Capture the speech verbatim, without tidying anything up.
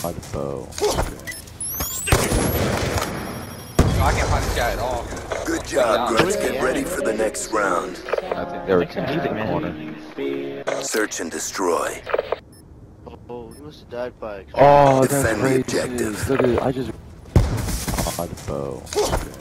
By the bow. No, I can't find the chat at all. Good job, Grunts. Get ready for the next round. I think they were camping in the corner. Search and destroy. Oh, he must have died by. Oh, that's Defend the crazy. objective. Look at it. I just. By the bow.